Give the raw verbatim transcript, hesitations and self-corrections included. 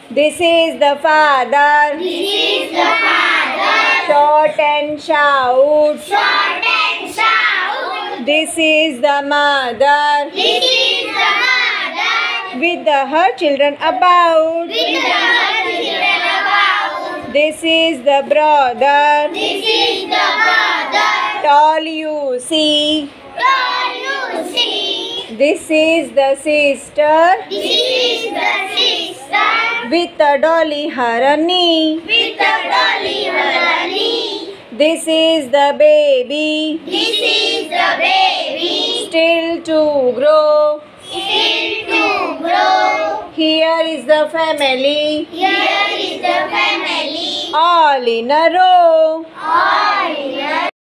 This is the father. This is the father. Short and shout. Short and shout. This is the mother. This is the mother. With the, her children about. With her children about. This is the brother. This is the brother. Tall you see. Tall you see. This is the sister. This is the sister. With a dolly her knee. With a dolly her knee. This is the baby. This is the baby. Still to grow. Still to grow. Here is the family. Here is the family. All in a row. All in a